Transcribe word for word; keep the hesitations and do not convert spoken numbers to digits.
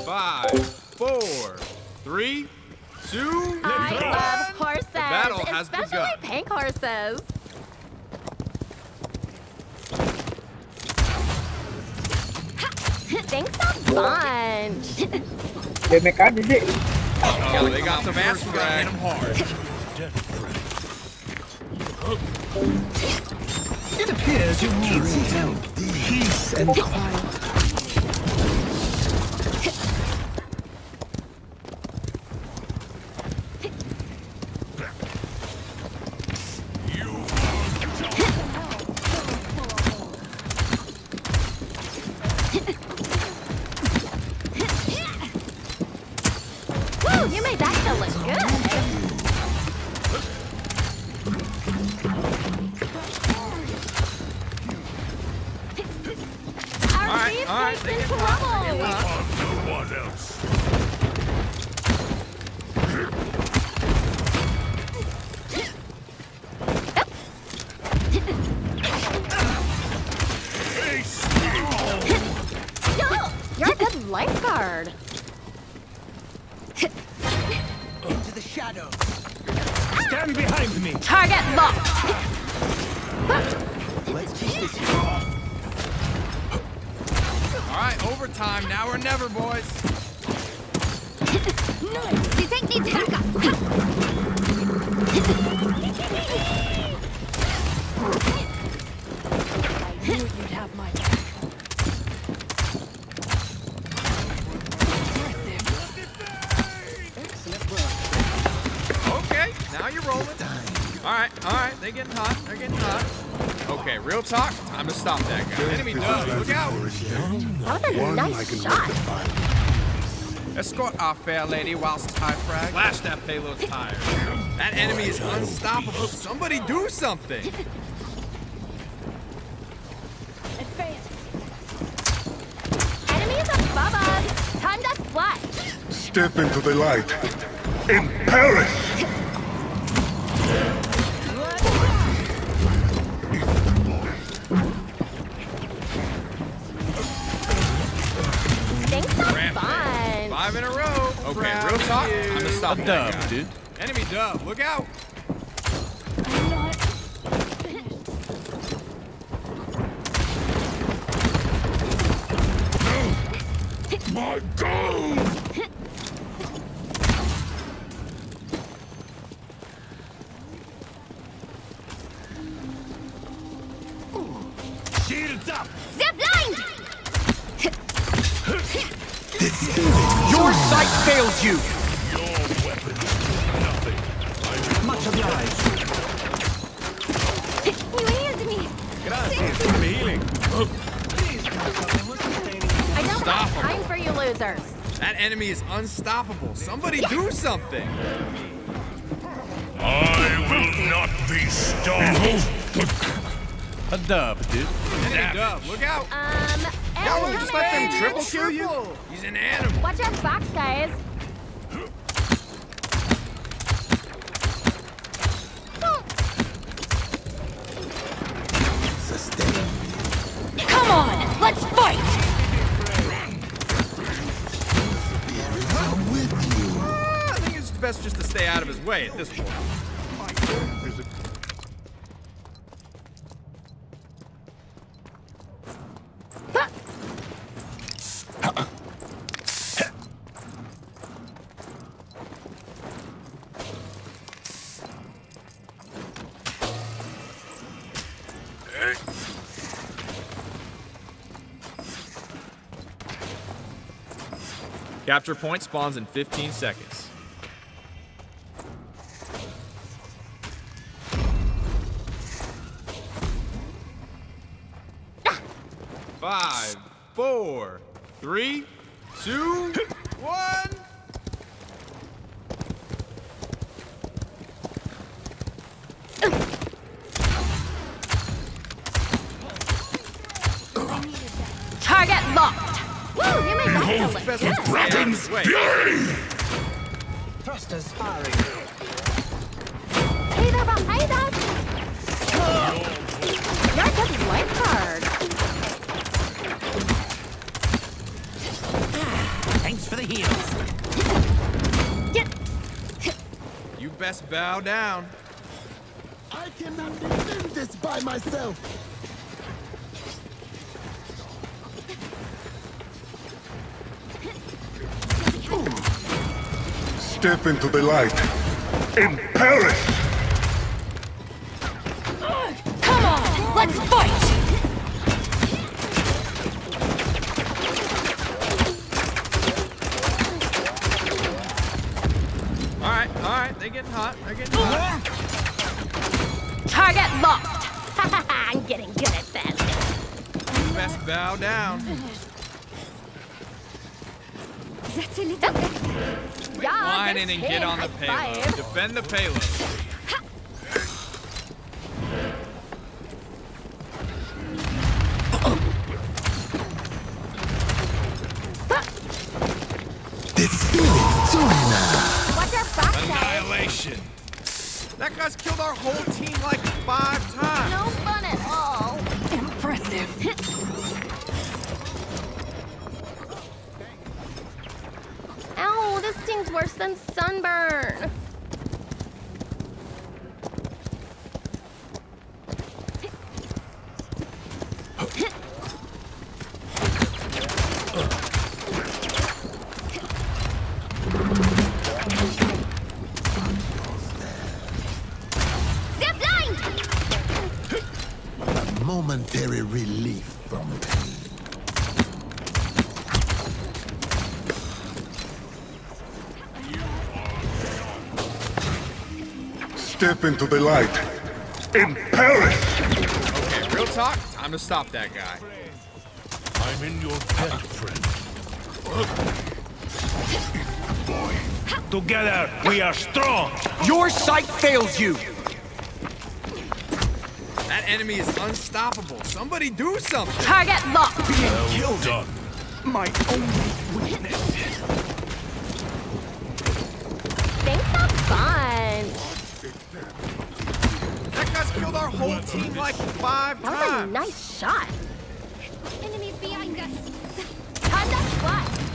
Five, four, three, two, I one. love horses, The battle has especially begun. pink horses. Thanks a bunch. Để mày cắt đi chị. Oh, they got the master drag. Hit him hard. It appears you need peace and quiet. Woo, you made that still look good. Our All right, beefcake's all right, they in get trouble. hot, they get hot. No one else. Yo, you're a good lifeguard. Into the shadows. Stand behind me. Target locked. Let's keep this here. All right, overtime. Now or never, boys. The tank needs backup. I knew you'd have my back. Okay, now you're rolling. All right, all right. They getting hot. They're getting hot. Okay, real talk. Time to stop that guy. Enemy dub. Look out. That was a nice shot. Escort our fair lady whilst tie frag. Flash that payload's tire. That enemy is unstoppable. Somebody do something. Enemies above us. Time to fly. Step into the light and perish. Thanks a Rampage. bunch. Five in a row. Okay, real talk. Time to stop A that dub, guy. dude. Enemy dub. Look out. My God! Shields up. They're blind. Your sight fails you. Your weapon, nothing. Much obliged. You healed me. Gracias for the healing. I don't Stop have 'em. time for you losers. That enemy is unstoppable. Somebody do something. I will not be stopped. A dub, dude. Enemy dub. Look out. Um, Y'all wanna just let them incoming. triple kill you? He's an animal. Watch your backs, guys. Come on, let's fight. Ah, I think it's best just to stay out of his way at this point. Capture point spawns in fifteen seconds. Five, four, three, two, one. Target locked. Woo, you made that still look Best good. to stay out of his way. Thrusters firing. Hey, they're behind us. You're a good lifeguard. Thanks for the best bow down. I cannot defend this by myself. Step into the light and perish! Come on, let's fight! All right, all right, they're getting hot. They're getting hot. Target locked. I'm getting good at this. Best bow down. Yeah, Line in and get on the payload. Defend the payload. This feeling's joy now. What's your back side? Annihilation. That guy's killed our whole team like five times. No fun at all. Impressive. Ow, this stings worse than sunburn. Momentary relief from pain. Step into the light and perish! Okay, real talk, time to stop that guy. I'm in your debt, friend. Boy. Together, we are strong. Your sight fails you! That enemy is unstoppable. Somebody do something. Target locked. Well Killed done. my only weakness. Thanks, not fun. That guy's killed our whole team like five That was a times. nice shot. Enemies behind us. Time to squat.